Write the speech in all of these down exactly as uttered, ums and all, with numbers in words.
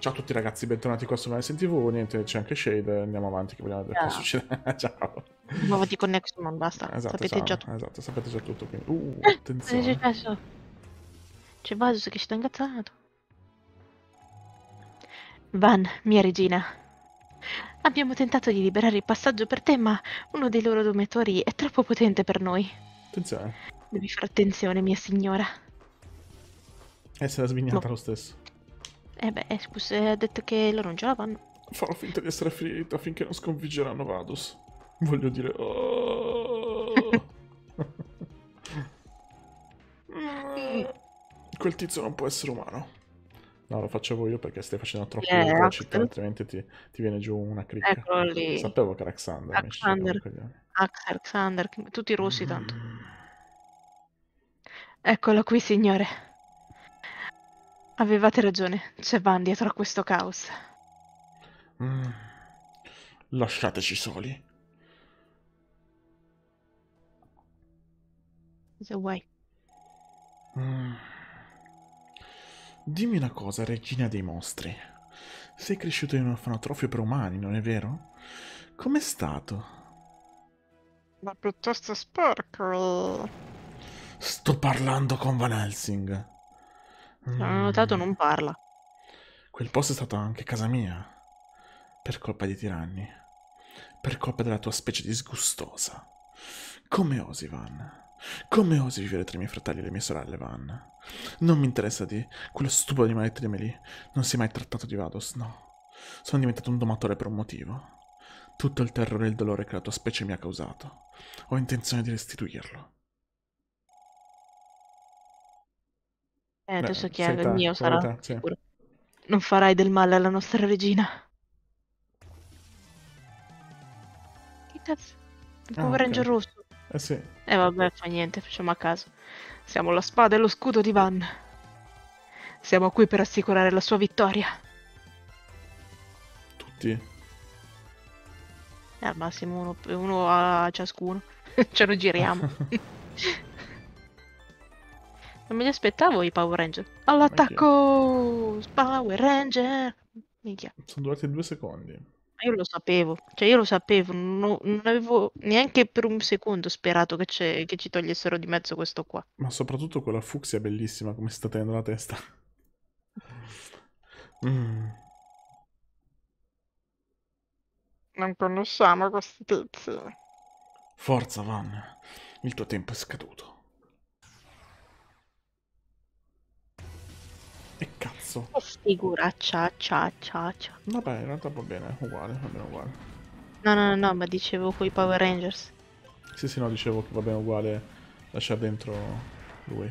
Ciao a tutti ragazzi, bentornati qua su Nice in T V, niente, c'è anche Shade, andiamo avanti che vogliamo vedere cosa Ciao. succede. Ciao. Andiamo avanti con Nexomon, basta. Esatto, Sapete già ciao, tutto. esatto, sapete già tutto, quindi... Uh, Eh, cosa è attenzione. successo? C'è Vasus che si sta ingazzato. Van, mia regina. Abbiamo tentato di liberare il passaggio per te, ma uno dei loro domatori è troppo potente per noi. Attenzione. Devi fare attenzione, mia signora. E se l'ha Boh. svignata lo stesso. Eh beh, scusa, ha detto che loro non ce la fanno. Farò finta di essere ferita finché non sconfiggeranno Vadus. Voglio dire... Oh. Mm. Quel tizio non può essere umano. No, lo facevo io perché stai facendo troppi Eh, eserciti, Axel. altrimenti ti, ti viene giù una cricca. Eccolo lì. Sapevo che era Xander, mi ci Alexander. i coglioni. Axel, Xander, tutti rossi tanto. Mm. Eccolo qui, signore. Avevate ragione, c'è Van dietro a questo caos. Mm. Lasciateci soli. Cosa vuoi? Mm. Dimmi una cosa, regina dei mostri. Sei cresciuto in un orfanotrofio per umani, non è vero? Com'è stato? Ma piuttosto sporco. Sto parlando con Van Helsing. Se non ho notato, Mm. non parla. Quel posto è stato anche casa mia. Per colpa dei tiranni. Per colpa della tua specie disgustosa. Come osi, Van? Come osi vivere tra i miei fratelli e le mie sorelle, Van? Non mi interessa di quello stupido di maledetto di Emily. Non si è mai trattato di Vados, no. Sono diventato un domatore per un motivo. Tutto il terrore e il dolore che la tua specie mi ha causato. Ho intenzione di restituirlo. Eh, Beh, adesso chi è sei il te, mio quello di sarà te, sì. sicuro. Non farai del male alla nostra regina. Che cazzo? Il Ah, Power ok. Ranger rosso. Eh sì. Eh vabbè, fa niente, facciamo a caso. Siamo la spada e lo scudo di Van. Siamo qui per assicurare la sua vittoria. Tutti. Eh, al massimo uno, uno a ciascuno. Ce lo giriamo. Non me li aspettavo i Power Ranger. Anch'io. All'attacco! Power Ranger! Minchia. Sono durati due secondi. Ma io lo sapevo, cioè io lo sapevo, non, non avevo neanche per un secondo sperato che, c'è- che ci togliessero di mezzo questo qua. Ma soprattutto quella fucsia è bellissima come si sta tenendo la testa. Mm. Non conosciamo questi tizi. Forza, Van. Il tuo tempo è scaduto. E cazzo. Che figuraccia, cia, cia, cia. Vabbè, in realtà va bene, uguale, va bene uguale. No, no, no, no, ma dicevo coi Power Rangers. Sì, sì, no, dicevo che va bene uguale lasciare dentro lui.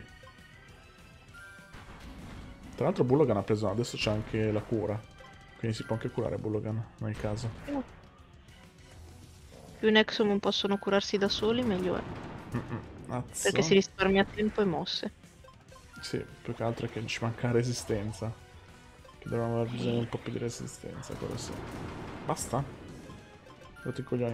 Tra l'altro Bullogan ha preso, adesso c'è anche la cura. Quindi si può anche curare Bullogan, nel caso. Uh, Più i Nexomon possono curarsi da soli, meglio è. Mm-mm. Perché si Azzo. risparmia tempo e mosse. Sì, più che altro è che ci manca resistenza. Che dovremmo aver bisogno di un po' più di resistenza, quello sì. Basta? Rotto i coglioni.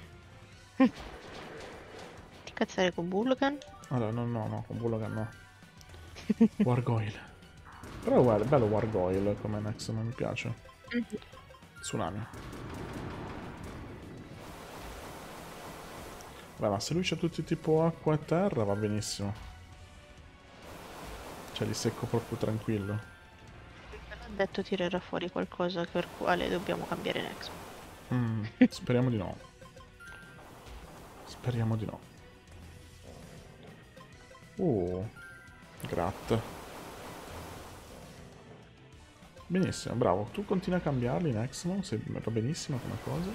Ti cazzare con Bullgan? Allora, no, no, no, con Bullogan no. Wargoyle. Però guarda, è bello Wargoyle come Nex, non mi piace. Tsunami. Beh, ma se lui c'ha tutti tipo acqua e terra va benissimo. Cioè li secco proprio tranquillo. Ha detto tirerà fuori qualcosa per quale dobbiamo cambiare Nexomon. Mm, speriamo di no. Speriamo di no. Uh, Grat. Benissimo, bravo. Tu continui a cambiarli in Exmon, se va benissimo come cosa.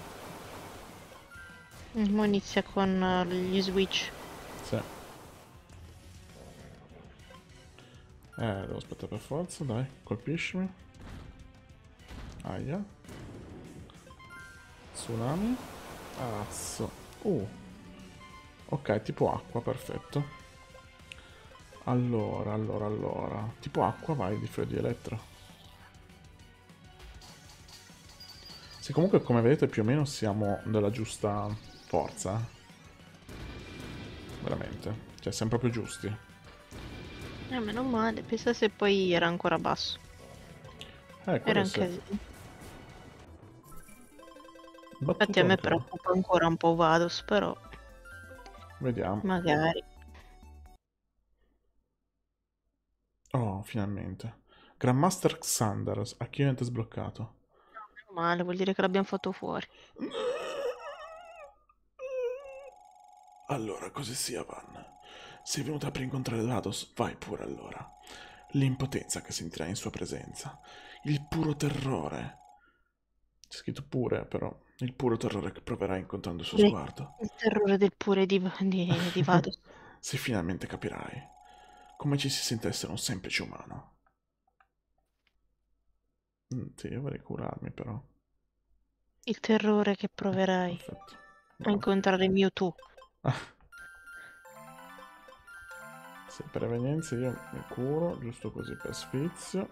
Mo inizia con uh, gli switch. Sì. Eh, devo aspettare per forza, dai, colpiscimi. Aia. Tsunami. Azzo. Uh. Ok, tipo acqua, perfetto. Allora, allora, allora. Tipo acqua, vai, di freddo di elettro. Sì, comunque come vedete più o meno siamo della giusta forza. Veramente. Cioè, siamo proprio giusti. Eh, meno male, pensa se poi era ancora basso. Eh, Era quello un sì. casino. Infatti a me Battutore. preoccupa ancora un po' Vados, però Vediamo. magari. Oh, finalmente. Grandmaster Xander, archivante sbloccato. Meno male, vuol dire che l'abbiamo fatto fuori. Allora, così sia, Van. Sei venuta per incontrare Vados? Vai pure allora. L'impotenza che sentirai in sua presenza. Il puro terrore. C'è scritto pure, però. Il puro terrore che proverai incontrando il suo Pure sguardo. il terrore del pure di, di, di Vados. Se finalmente capirai come ci si sente essere un semplice umano. Mm, sì, io vorrei curarmi, però. Il terrore che proverai Perfetto. a Bravo. incontrare Mewtwo. Ah, sì, per evenienza io mi curo, giusto così per sfizio.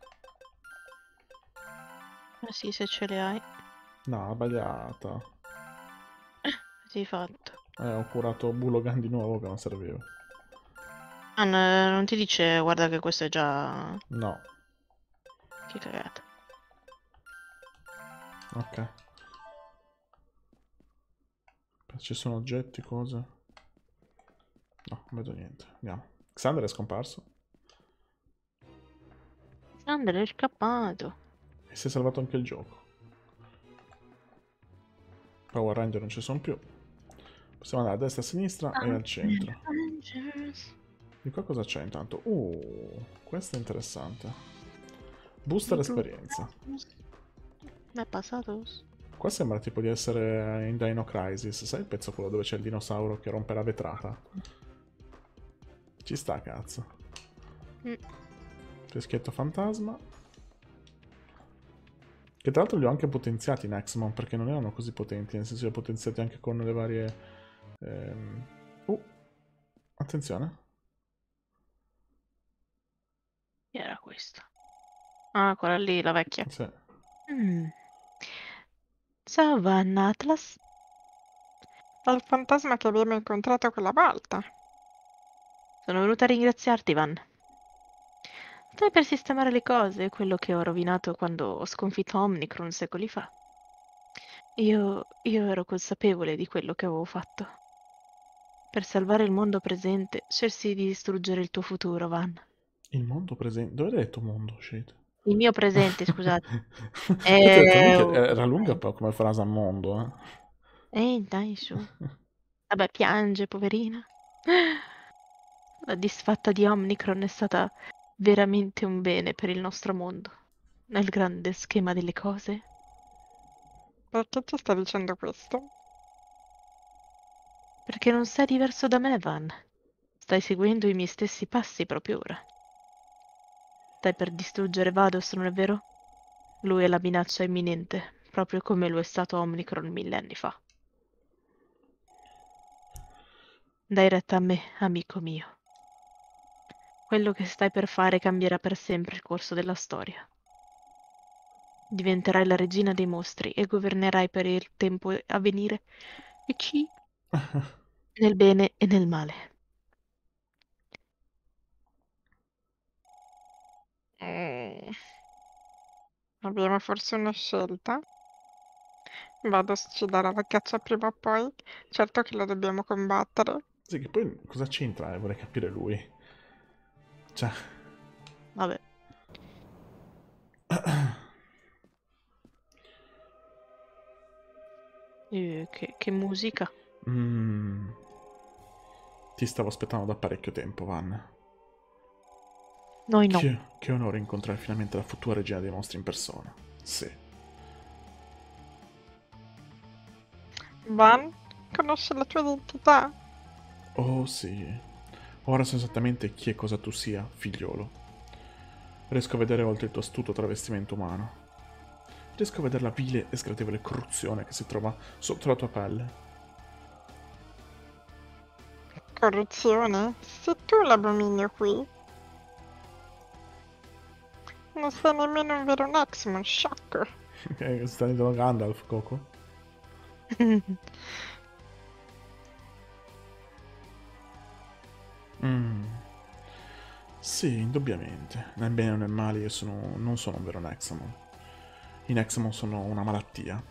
Eh sì, se ce le hai. No, sbagliata. Così fatto. Eh, ho curato Bulogan di nuovo che non serviva. Ah, no, non ti dice, guarda che questo è già... No, Che cagata. ok. Ci sono oggetti, cose. No, non vedo niente. Andiamo. Xander è scomparso. Sandra è scappato. E si è salvato anche il gioco. Power Ranger non ci sono più. Possiamo andare a destra, a sinistra e al centro. Avengers. Di qua cosa c'è intanto? Uh, questo è interessante. Booster esperienza. Ma è passato? Qua sembra tipo di essere in Dino Crisis. Sai il pezzo quello dove c'è il dinosauro che rompe la vetrata? Ci sta, cazzo. Mm. Fischietto fantasma. Che tra l'altro li ho anche potenziati in X-Mon perché non erano così potenti, nel senso li ho potenziati anche con le varie... Ehm... Uh, attenzione. Chi era questa? Ah, quella lì, la vecchia. Sì. Mm. Ciao Vanna Atlas. È il fantasma che abbiamo incontrato quella volta. Sono venuta a ringraziarti, Van. Stai per sistemare le cose, quello che ho rovinato quando ho sconfitto Omnicron secoli fa. Io, io ero consapevole di quello che avevo fatto. Per salvare il mondo presente, scelsi di distruggere il tuo futuro, Van. Il mondo presente... Dove hai detto mondo? Shit. Il mio presente, scusate. Infatti ho detto, Eh, minchia, oh, era lunga eh, però come frase a mondo, eh. eh, dai, su. Vabbè, piange, poverina. La disfatta di Omnicron è stata veramente un bene per il nostro mondo, nel grande schema delle cose. Perché ti sta dicendo questo? Perché non sei diverso da me, Van. Stai seguendo i miei stessi passi proprio ora. Stai per distruggere Vados, non è vero? Lui è la minaccia imminente, proprio come lo è stato Omnicron millenni fa. Dai retta a me, amico mio. Quello che stai per fare cambierà per sempre il corso della storia. Diventerai la regina dei mostri e governerai per il tempo a venire, e ci nel bene e nel male. Mm, abbiamo forse una scelta? Vados ci darà la caccia prima o poi. Certo che lo dobbiamo combattere. Sì, che poi cosa c'entra? Eh? Vorrei capire lui. Cioè... Vabbè, eh, che, che musica. Mm, ti stavo aspettando da parecchio tempo, Van. Noi no. Che, che onore incontrare finalmente la futura regina dei mostri in persona. Sì. Van, conosci la tua identità? Oh sì. Ora so esattamente chi e cosa tu sia, figliolo. Riesco a vedere oltre il tuo astuto travestimento umano. Riesco a vedere la vile e sgradevole corruzione che si trova sotto la tua pelle. Corruzione? Sei tu l'abominio qui. Non sei nemmeno un vero Nexmon, sciocco. Ok, sta dicendo Gandalf, Coco. Mm. Sì, indubbiamente. Nel bene o nel male io sono, non sono un vero Nexamon. I Nexamon sono una malattia.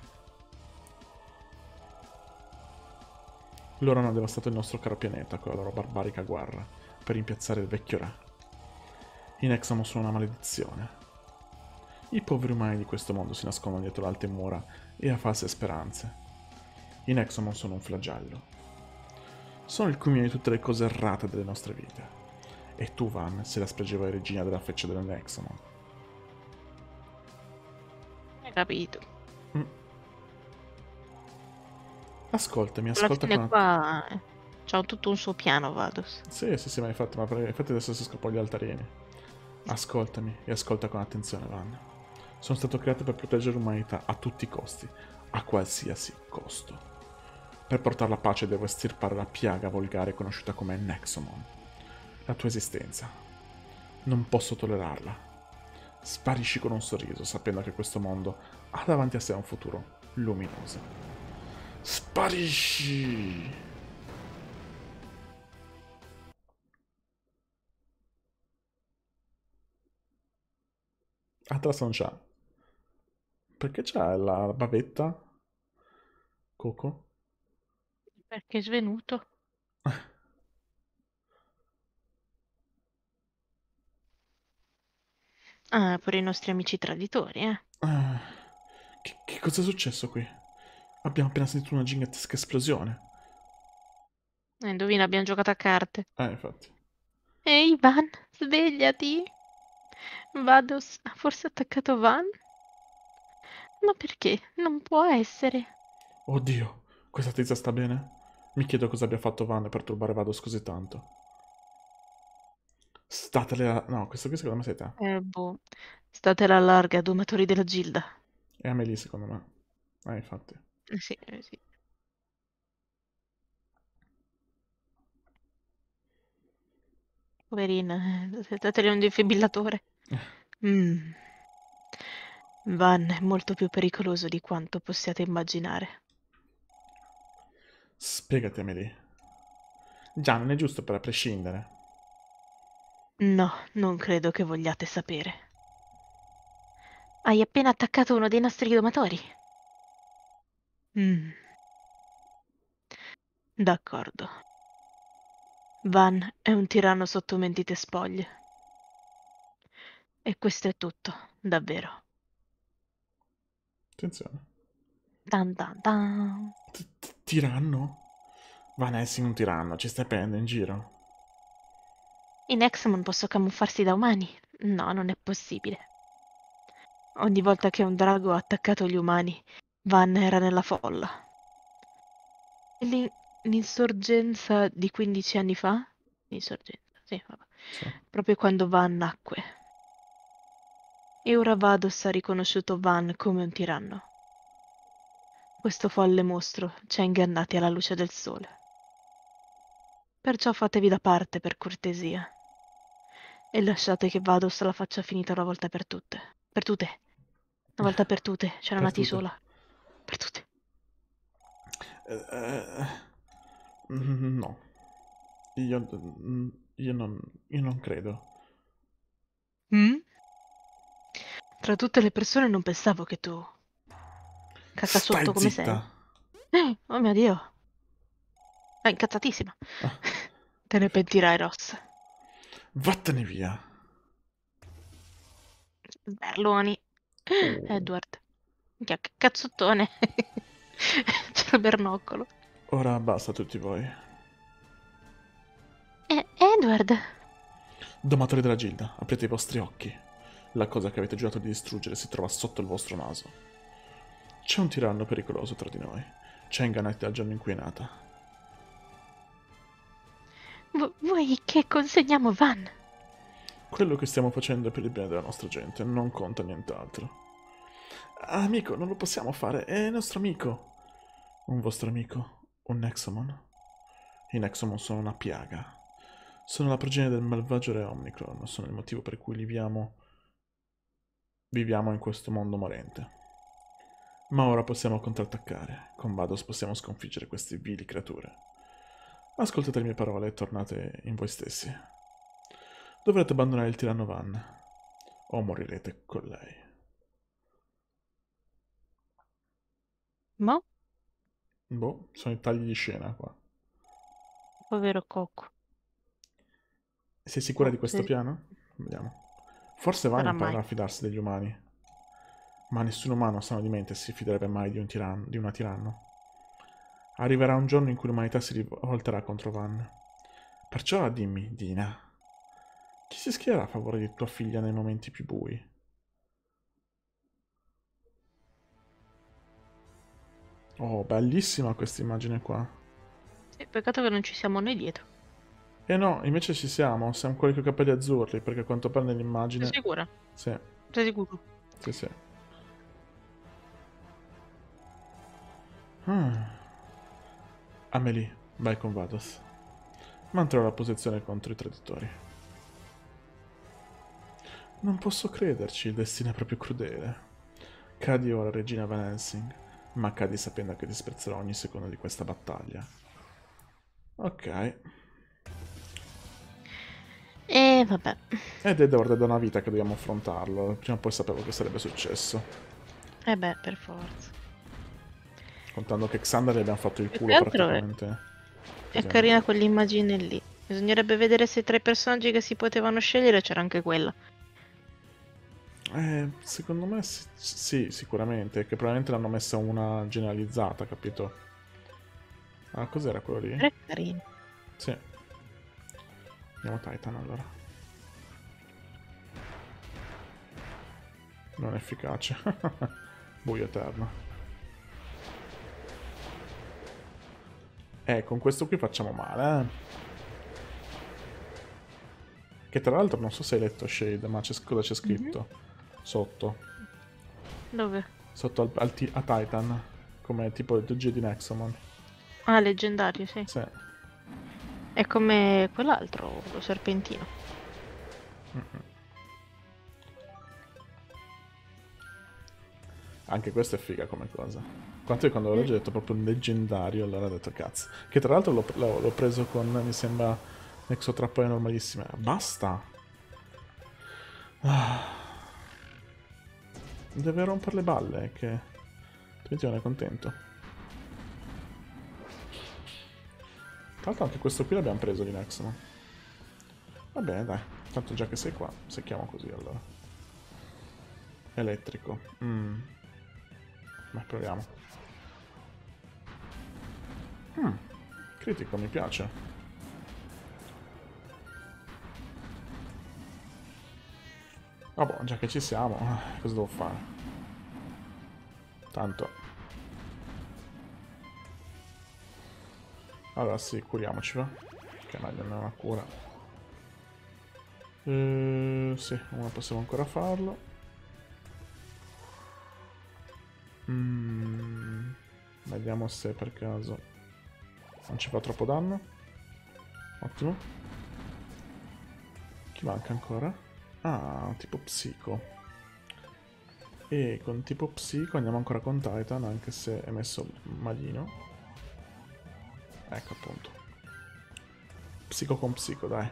Loro hanno devastato il nostro caro pianeta con la loro barbarica guerra per rimpiazzare il vecchio re. I Nexamon sono una maledizione. I poveri umani di questo mondo si nascondono dietro alte mura e a false speranze. I Nexamon sono un flagello. Sono il culmine di tutte le cose errate delle nostre vite. E tu, Van, sei la spregevole regina della feccia del Nexamon. Hai capito. Mm. Ascoltami, Alla ascolta fine con attenzione. qua eh, c'ha tutto un suo piano, Vados. Sì, sì, sì, ma infatti, ma per- infatti adesso si scappano gli altarini. Ascoltami e ascolta con attenzione, Van. Sono stato creato per proteggere l'umanità a tutti i costi, a qualsiasi costo. Per portare la pace devo estirpare la piaga volgare conosciuta come Nexomon. La tua esistenza. Non posso tollerarla. Sparisci con un sorriso, sapendo che questo mondo ha davanti a sé un futuro luminoso. Sparisci! Atlas non c'ha. Perché c'ha la bavetta? Coco? Perché è svenuto? Ah, pure i nostri amici traditori, eh. Ah, che, che cosa è successo qui? Abbiamo appena sentito una gigantesca esplosione. Eh, Indovina, abbiamo giocato a carte. Eh, infatti. Ehi, Van, svegliati. Vados ha forse attaccato Van? Ma perché? Non può essere. Oddio, questa tizia sta bene? Mi chiedo cosa abbia fatto Van per turbare Vados così tanto. Statele a... No, questo qui secondo me sei te. Eh, boh. State alla larga, domatori della Gilda. E Amelie secondo me. Eh, infatti. Eh sì, eh sì. Poverina, eh, datele un defibrillatore. Mm. Van è molto più pericoloso di quanto possiate immaginare. Spiegati, Amelie. Già, non è giusto per a prescindere. No, non credo che vogliate sapere. Hai appena attaccato uno dei nostri domatori. Mm, d'accordo. Van è un tiranno sotto mentite spoglie. E questo è tutto, davvero. Attenzione. Tan tan tan. T- t- Tiranno? Van Helsing un tiranno, ci stai prendendo in giro? In Examon posso camuffarsi da umani? No, non è possibile. Ogni volta che un drago ha attaccato gli umani, Van era nella folla. E l'in- l'insorgenza di quindici anni fa? L'insorgenza, sì, vabbè. Sì. Proprio quando Van nacque. E ora Vados ha riconosciuto Van come un tiranno. Questo folle mostro ci ha ingannati alla luce del sole. Perciò fatevi da parte, per cortesia, e lasciate che Vados la faccia finita una volta per tutte. Per tutte. Una volta per tutte, c'era Per nati tutte. sola. Per tutte. Eh, eh, mm, no. Io, mm, io non, io non credo. Mm? Tra tutte le persone non pensavo che tu, Stai cacassotto come sei. zitta! Eh, oh mio Dio. È incazzatissima. Ah, Te ne pentirai, Ross. vattene via! Sberloni. Oh. Edward. Minchia, che cazzottone. C'è il bernoccolo. Ora basta tutti voi. Eh, Edward. Domatori della Gilda, aprite i vostri occhi. La cosa che avete giurato di distruggere si trova sotto il vostro naso. C'è un tiranno pericoloso tra di noi. Ci ha ingannati dal giorno in cui è nata. Vu- vuoi che consegniamo Van? Quello che stiamo facendo è per il bene della nostra gente, non conta nient'altro. Amico, non lo possiamo fare, è il nostro amico. Un vostro amico? Un Nexomon? I Nexomon sono una piaga. Sono la progenie del malvagio re Omnicron, sono il motivo per cui viviamo... viviamo in questo mondo morente. Ma ora possiamo contrattaccare. Con Vados possiamo sconfiggere queste vili creature. Ascoltate le mie parole e tornate in voi stessi. Dovrete abbandonare il tiranno Van, o morirete con lei. Ma, Boh, sono i tagli di scena qua. povero Coco. Sei sicura di Boh, questo se piano? Vediamo. Forse Van sarà imparerà mai. a fidarsi degli umani, ma nessun umano sano di mente si fiderebbe mai di, un tiranno, di una tiranno. Arriverà un giorno in cui l'umanità si rivolterà contro Van. Perciò ora dimmi, Dina, chi si schiererà a favore di tua figlia nei momenti più bui? Oh, bellissima questa immagine qua. Sì, peccato che non ci siamo noi dietro. E no, invece ci siamo, siamo quelli con i capelli azzurri, perché a quanto pare Sei nell'immagine... sicura? Sì, Sei sicuro? sì, sì. Ah. Amelie, vai con Vados. Manterrò la posizione contro i traditori. Non posso crederci, il destino è proprio crudele. Cadi ora, regina Van Helsing, ma cadi sapendo che disprezzerò ogni secondo di questa battaglia. Ok. E vabbè. Ed è da da una vita che dobbiamo affrontarlo. Prima o poi sapevo che sarebbe successo. Eh beh, per forza. Contando che Xander gli abbiamo fatto il Più culo che altro è, praticamente è così a carina noi. quell'immagine lì. Bisognerebbe vedere se tra i personaggi che si potevano scegliere c'era anche quella. Eh, secondo me sì, sì, sicuramente. Che probabilmente l'hanno messa una generalizzata, capito? Ah, cos'era quello lì? Però è carina. Sì. Andiamo Titan allora. Non efficace. Buio eterno. Eh, con questo qui facciamo male, eh. Che tra l'altro non so se hai letto Shade, ma c'è, cosa c'è Mhm. scritto? Sotto. Dove? Sotto al, al ti- a Titan. Come tipo il D G di Nexomon. Ah, leggendario, sì. Sì. È come quell'altro, lo serpentino. Mm-mm. Anche questa è figa come cosa. Quanto io quando l'ho Mm. letto ho detto proprio un leggendario, allora ho detto cazzo. Che tra l'altro l'ho, l'ho- l'ho preso con, mi sembra, Nexotrappole normalissime. Basta! Ah, deve rompere le balle, che... Altrimenti non è contento. Tra l'altro anche questo qui l'abbiamo preso di Nexomon. Va bene, dai. Tanto già che sei qua, secchiamo così allora. Elettrico. Mm. Beh, proviamo. Mm. Critico, mi piace. Vabbè, già che ci siamo, eh, cosa devo fare? Tanto. Allora sì, curiamoci, va? Che meglio non è una cura. Eh, sì, una possiamo ancora farlo. Mm, vediamo se per caso non ci fa troppo danno. Ottimo. Chi manca ancora? Ah, tipo psico. E con tipo psico andiamo ancora con Titan, anche se è messo malino. Ecco appunto. Psico con psico, dai.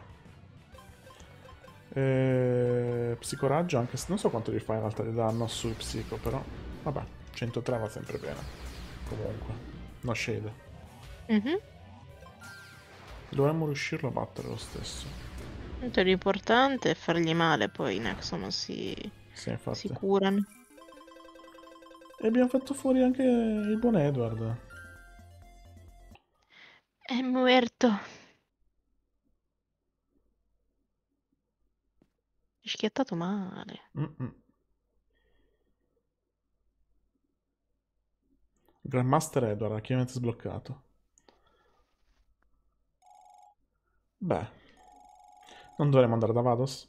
E... Psicoraggio, anche se non so quanto gli fa in realtà di danno sul psico, però... Vabbè, centotré va sempre bene. Comunque. No shade. Mhm. Dovremmo riuscirlo a battere lo stesso. Tanto l'importante è fargli male, poi Nexomon si, Sì, si infatti. curano. E abbiamo fatto fuori anche il buon Edward. È muerto. È schiattato male. Mm-mm. Grandmaster Edward, chiaramente sbloccato. Beh, non dovremmo andare da Vados?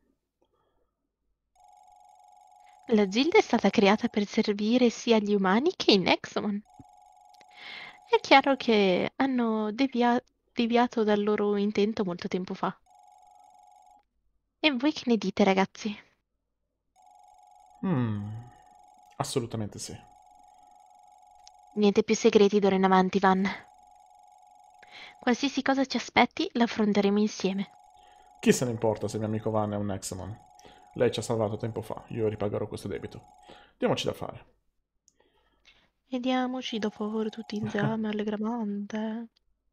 La Gilda è stata creata per servire sia gli umani che i Nexomon. È chiaro che hanno devia- deviato dal loro intento molto tempo fa. E voi che ne dite, ragazzi? Mm, assolutamente sì. Niente più segreti d'ora in avanti, Van. Qualsiasi cosa ci aspetti, l'affronteremo insieme. Chi se ne importa se mio amico Van è un Nexamon? Lei ci ha salvato tempo fa, io ripagherò questo debito. Diamoci da fare. Vediamoci dopo tutti insieme allegramente.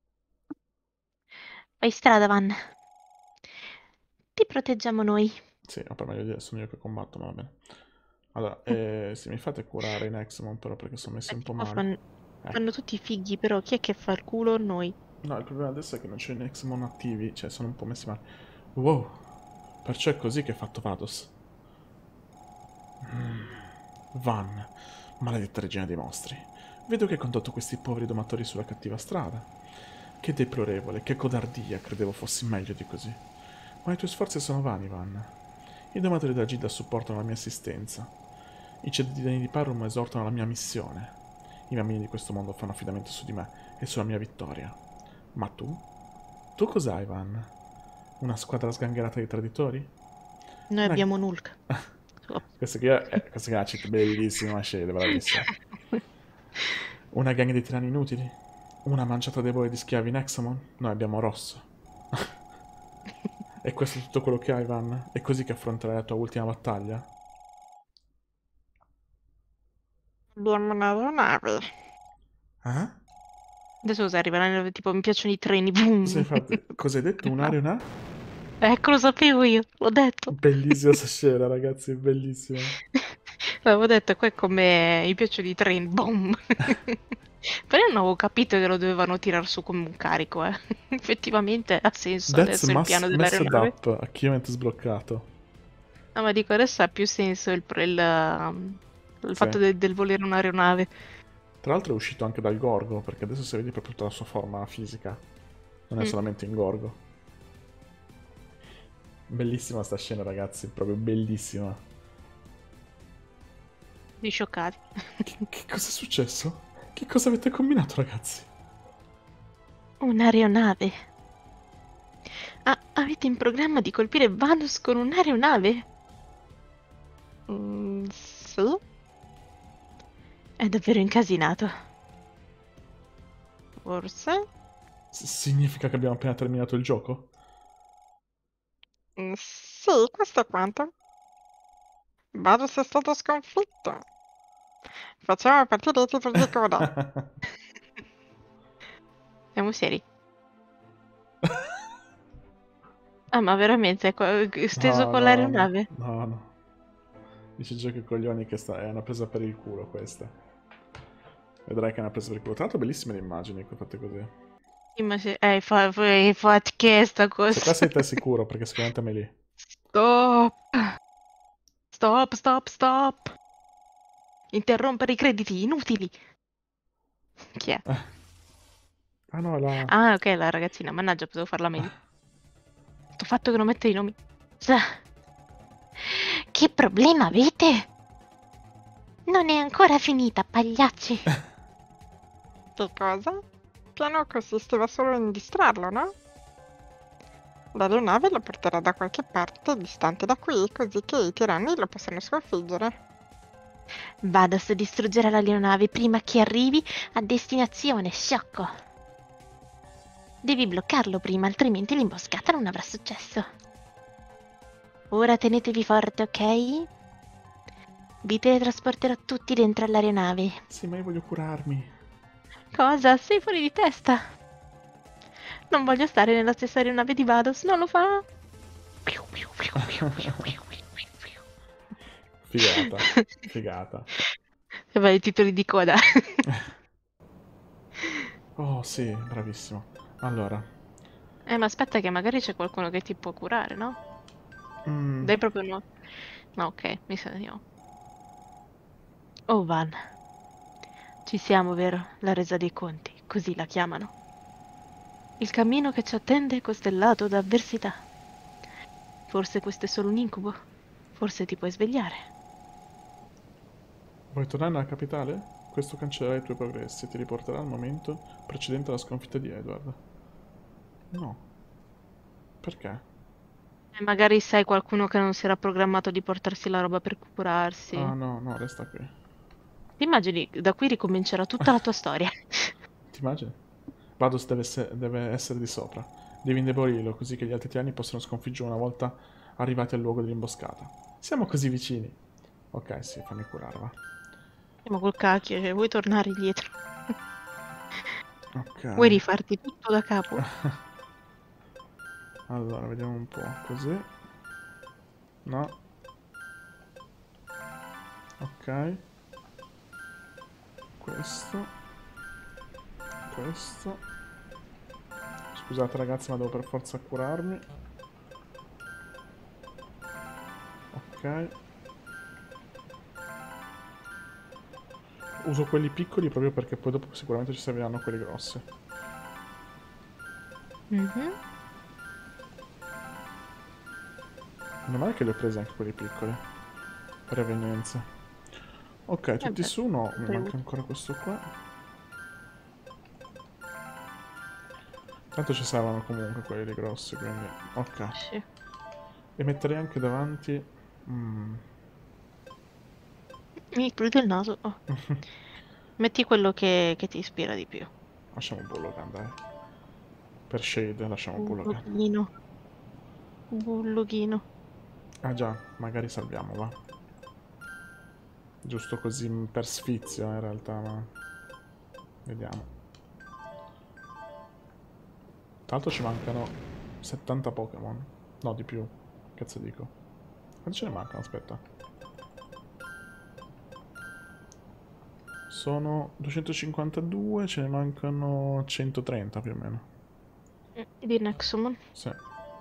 Vai strada, Van. Ti proteggiamo noi. Sì, o per meglio dire, sono io che combatto, ma va bene. Allora, eh, se mi fate curare i Nexamon però perché sono messi un po' Qua male. fan- Ecco. fanno tutti i fighi, però chi è che fa il culo? Noi. No, il problema adesso è che non c'è i Nexamon attivi, cioè sono un po' messi male. Wow, perciò è così che è fatto Vados. Mm. Van, maledetta regina dei mostri. Vedo che hai condotto questi poveri domatori sulla cattiva strada. Che deplorevole, che codardia, credevo fossi meglio di così. Ma i tuoi sforzi sono vani, Van. I domatori della Gilda supportano la mia assistenza. I cittadini di Parrum esortano la mia missione. I bambini di questo mondo fanno affidamento su di me e sulla mia vittoria. Ma tu? Tu cos'hai, Van? Una squadra sgangherata di traditori? Noi Una... abbiamo Nulk. Questa qui è, eh, questa qui è una cheat bellissima, scende, bravissima. Una gang di tiranni inutili? Una manciata debole di schiavi Nexamon? Noi abbiamo Rosso. E questo è tutto quello che hai, Van? È così che affronterai la tua ultima battaglia? Abbiamo un'aeronave. Eh? Adesso cosa arriveranno? Tipo, mi piacciono i treni. Boom. Cosa hai fatto? Cosa hai detto? Un'aria, una? Ecco, lo sapevo io, l'ho detto. Bellissima sta scena, ragazzi, bellissima. L'avevo detto, qua è come mi piacciono i treni. Boom. Però non avevo capito che lo dovevano tirar su come un carico, eh. Effettivamente ha senso That's adesso il piano messed dell'aeronave. up, acchievamente sbloccato. No, ma dico, adesso ha più senso il, il, um, il Sì. fatto de- del volere un'aeronave. Tra l'altro è uscito anche dal Gorgo, perché adesso se vedi proprio tutta la sua forma fisica. Non è Mm. solamente in Gorgo. Bellissima sta scena, ragazzi, proprio bellissima. Di scioccati. Che, che cosa è successo? Che cosa avete combinato, ragazzi? Un'aeronave. Ah, avete in programma di colpire Vanus con un'aeronave? Mm, sì? È davvero incasinato. Forse? S- significa che abbiamo appena terminato il gioco? Mm, sì, questo è quanto. Varus è stato sconfitto. Facciamo partire i titoli di coda. Siamo seri. Ah, ma veramente? Qua- Steso No, con no, no, l'aeronave? no, no. Dice giochi coglioni che sta... è una presa per il culo questa. Vedrai che è una presa per il culo. Tra l'altro bellissime le immagini fatte così. Sì, ma se... Eh, fa, fa, fa che sta cosa? Se qua sei te sicuro, perché sicuramente me lì. Stop! Stop, stop, stop! Interrompere i crediti inutili! Chi è? Ah no, è la... Ah, ok, la ragazzina. Mannaggia, potevo farla meglio. Sto fatto che non mette i nomi. Sa. Che problema avete? Non è ancora finita, pagliacci. Che cosa? Il piano consisteva solo in distrarlo, no? L'aeronave lo porterà da qualche parte distante da qui, così che i tiranni lo possano sconfiggere. Vados distruggerà l'aeronave prima che arrivi a destinazione, sciocco. Devi bloccarlo prima, altrimenti l'imboscata non avrà successo. Ora tenetevi forte, ok? Vi teletrasporterò tutti dentro all'aeronave. Sì, ma io voglio curarmi. Cosa? Sei fuori di testa? Non voglio stare nella stessa aeronave di Vados, non lo fa? Figata, figata. Che bei titoli di coda. Oh sì, bravissimo. Allora. Eh, ma aspetta che magari c'è qualcuno che ti può curare, no? Mm, Dai proprio no. No, ok, mi sa di no. Oh, Van. Ci siamo, vero? La resa dei conti, così la chiamano. Il cammino che ci attende è costellato da avversità. Forse questo è solo un incubo. Forse ti puoi svegliare. vuoi tornare nella capitale? Questo cancellerà i tuoi progressi e ti riporterà al momento precedente alla sconfitta di Edward. No. Perché? E magari sai qualcuno che non si era programmato di portarsi la roba per curarsi. Ah no, no, resta qui. Ti immagini, da qui ricomincerà tutta la tua storia. Ti immagini? Vados deve, esse- deve essere di sopra. Devi indebolirlo così che gli altri tiranni possano sconfiggerlo una volta arrivati al luogo dell'imboscata. Siamo così vicini. Ok, sì, fammi curare, va. Eh, ma col cacchio, cioè, vuoi tornare indietro? Ok. Vuoi rifarti tutto da capo? Allora, vediamo un po'. Così. No. Ok. Questo. Questo. Scusate ragazzi, ma devo per forza curarmi. Ok. Uso quelli piccoli proprio perché poi dopo sicuramente ci serviranno quelli grossi. Mhm. Meno male che li ho presi anche quelli piccoli. Per evenienza. Ok, Eh tutti beh, su, no, mi sempre manca utile. ancora questo qua. Tanto ci servono comunque quelli lì grossi, quindi... Ok. Sì. E metterei anche davanti... Mm. Mi chiude il naso. Oh. Metti quello che, che ti ispira di più. Lasciamo Bullogan, dai. Per Shade lasciamo Bullogan. Bulloghino. Bulloghino. Ah già, magari salviamo, va. Giusto così per sfizio in realtà, ma... Vediamo. Tra l'altro ci mancano settanta Pokémon. No, di più. Cazzo dico. Quanti ce ne mancano? Aspetta. Sono duecentocinquantadue, ce ne mancano centotrenta più o meno. Mm, Di Nexomon. Sì.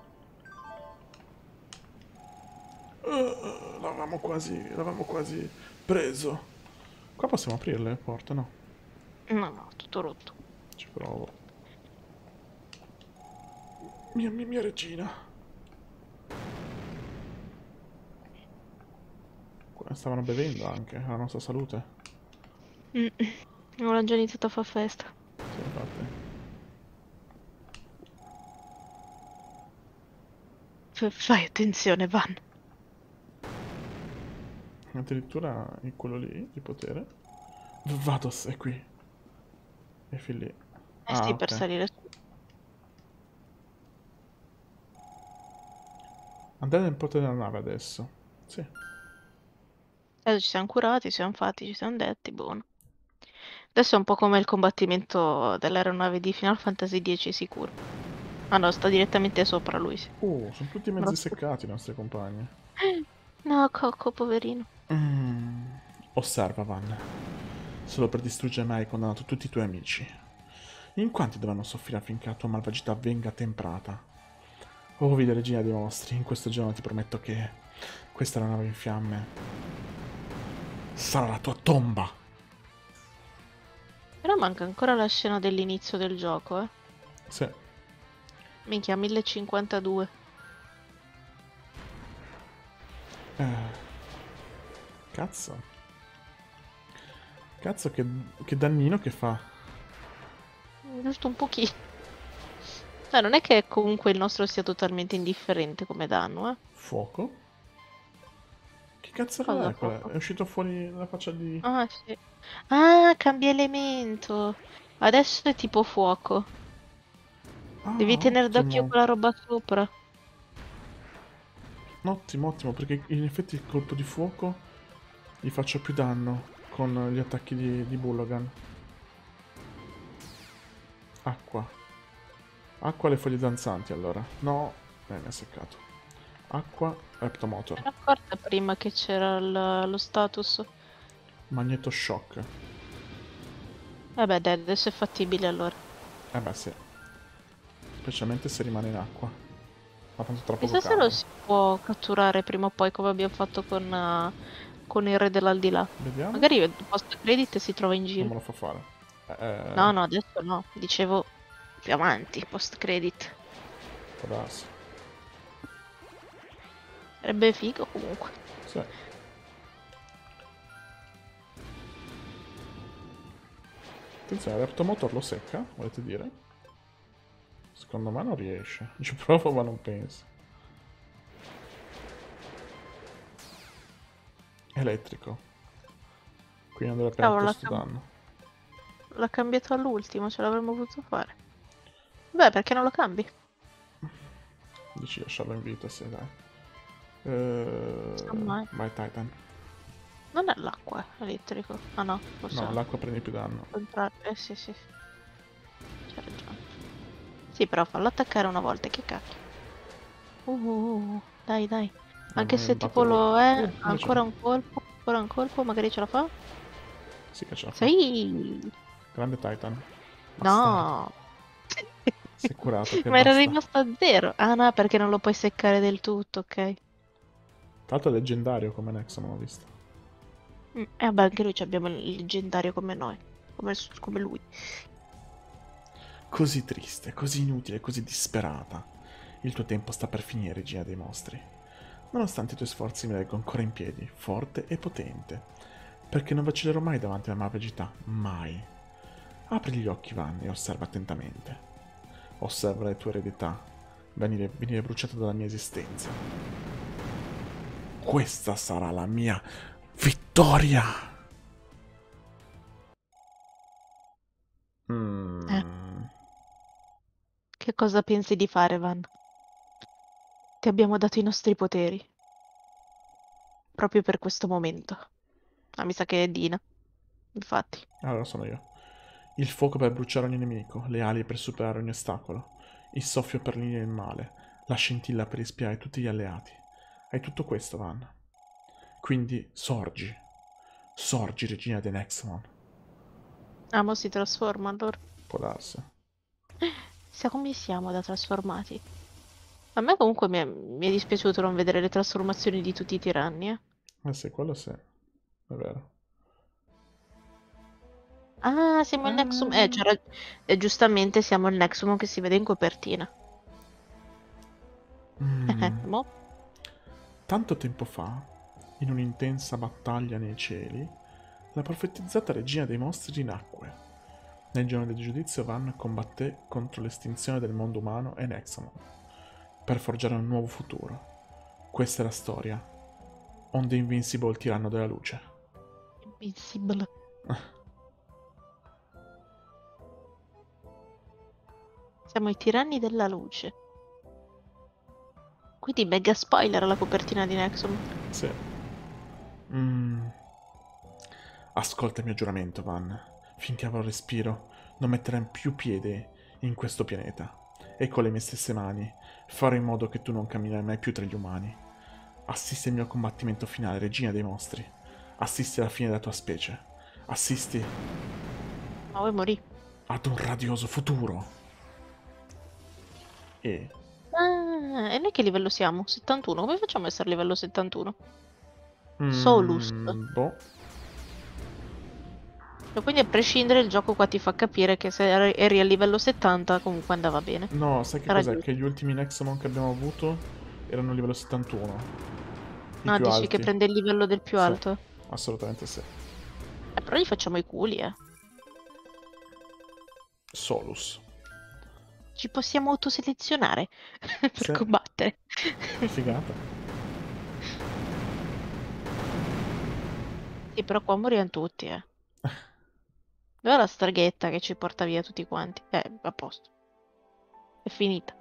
Uh, l'avevamo quasi, l'avevamo quasi preso. Qua possiamo aprirle le porte, no? No, no, tutto rotto. Ci provo. Mia, mia, mia regina. Qua stavano bevendo anche, la nostra salute. Mm. Ora già iniziato a far festa. Sì, infatti. F- fai attenzione, Van. Addirittura in quello lì, di potere. Vados è qui. E fin lì. Eh Ah, sì, per ok. salire su. Andate nel porto della nave adesso. Sì. Adesso ci siamo curati, ci siamo fatti, ci siamo detti, buono. Adesso è un po' come il combattimento dell'aeronave di Final Fantasy dieci sicuro. Ah no, sta direttamente sopra lui, sì. Oh, sono tutti Me lo mezzi scu- seccati i nostri compagni. No, Coco, poverino. Mm. Osserva, Van. Solo per distruggere me hai condannato tutti i tuoi amici. In quanti dovranno soffrire affinché la tua malvagità venga temprata? Oh, vide regina dei mostri, in questo giorno ti prometto che questa è la nave in fiamme. Sarà la tua tomba! Però manca ancora la scena dell'inizio del gioco, eh. Sì. Minchia, mille cinquantadue. Eh, cazzo. Cazzo, che, che dannino che fa. Giusto un pochino. Eh, non è che comunque il nostro sia totalmente indifferente come danno, eh. Fuoco? Che cazzo Cosa è quella? fuoco? È uscito fuori la faccia di... Ah, sì. Ah, cambia elemento. Adesso è tipo fuoco. Devi Ah, tenere d'occhio ottimo. quella roba sopra. Ottimo, ottimo, perché in effetti il colpo di fuoco gli faccio più danno con gli attacchi di, di Bullogan. Acqua. Acqua alle foglie danzanti allora. No, eh, mi ha seccato. Acqua, Reptomotor. Era accorta prima che c'era il- lo status. Magneto Shock. Vabbè, dai, adesso è fattibile allora. Eh beh sì. Specialmente se rimane in acqua. Ma tanto tra poco Chissà se lo cade. si può catturare prima o poi come abbiamo fatto con, eh, con il re dell'aldilà. Vediamo. Magari post credit si trova in Non giro. me lo fa fare. No, Eh, no, adesso no. Dicevo più avanti, post credit. può darsi. Sarebbe figo comunque. Sì. Attenzione, il Reptomotor lo secca, volete dire? Secondo me non riesce. Ci provo ma non penso. Elettrico. Quindi non deve prendere Cavolo, l'ha questo cam- danno. l'ha cambiato all'ultimo, ce l'avremmo potuto fare. Beh, perché non lo cambi? Dici lasciarlo in vita, sì, dai. Eh, Ormai. vai Titan. Non è l'acqua, è elettrico. Ah no, lo so. No, l'acqua prendi più danno. Contrario. Eh sì, sì. C'è ragione. Sì, però fallo attaccare una volta, che cacchio. Uh, uh, uh, dai, dai. Anche Non mi se tipo battere lo lui. è, Uh, invece ancora no. un colpo, ancora un colpo, magari ce la fa? Sì che ce la fa. Sì! Grande Titan. Bastardo. No! Si è curato, che Ma era basta. rimasto a zero. Ah no, perché non lo puoi seccare del tutto, ok. Tra l'altro è leggendario come Nexomon, ho visto. Mm, E vabbè, anche noi ci abbiamo il leggendario come noi. Come, come lui. Così triste, così inutile, così disperata. Il tuo tempo sta per finire, regina dei mostri. Nonostante i tuoi sforzi mi leggo ancora in piedi, forte e potente. Perché non vacillerò mai davanti alla malvagità, mai. Apri gli occhi, Van, e osserva attentamente. Osserva le tue eredità venire, venire bruciate dalla mia esistenza. Questa sarà la mia vittoria! Mm. Eh, che cosa pensi di fare, Van? Ti abbiamo dato i nostri poteri. Proprio per questo momento. Ah, mi sa che è Dina. Infatti. Allora sono io. Il fuoco per bruciare ogni nemico, le ali per superare ogni ostacolo, il soffio per linire il male, la scintilla per ispirare tutti gli alleati. Hai tutto questo, Van. Quindi sorgi. Sorgi, regina dei Nexomon. Amo si trasforma allora. Può darsi. Sa come siamo da trasformati. A me comunque mi è, mi è dispiaciuto non vedere le trasformazioni di tutti i tiranni, eh. Eh sì, quello sì. È vero. Ah, siamo il Nexum. Eh, Ah. c'era... eh, giustamente siamo il Nexumon che si vede in copertina. Eh, Mm. mo? Tanto tempo fa, in un'intensa battaglia nei cieli, la profetizzata regina dei mostri nacque. Nel giorno del giudizio Van combatté contro l'estinzione del mondo umano e Nexomon, per forgiare un nuovo futuro. Questa è la storia, onde Invincible il tiranno della luce. Invincible. Siamo i tiranni della luce. Quindi mega spoiler la copertina di Nexumon. Sì. Mm. Ascolta il mio giuramento, Van. Finché avrò respiro, non metterai più piede in questo pianeta. E con le mie stesse mani farò in modo che tu non camminerai mai più tra gli umani. Assisti al mio combattimento finale, regina dei mostri. Assisti alla fine della tua specie. Assisti Ma vuoi morì? ad un radioso futuro. E... Ah, e noi che livello siamo? settantuno. Come facciamo a essere livello settantuno? Solus. Mm, boh. E quindi a prescindere il gioco qua ti fa capire che se eri eri a livello settanta comunque andava bene. No, sai che Era cos'è? giusto. Che gli ultimi Nexomon che abbiamo avuto erano livello settantuno. I Ah, più dici che alti. prende il livello del più Sì, alto? assolutamente sì. Eh, però gli facciamo i culi, eh. Solus. Ci possiamo autoselezionare per Sì, combattere. figata. Sì, però qua moriamo tutti, eh. Dov'è la streghetta che ci porta via tutti quanti? Eh, a posto. È finita.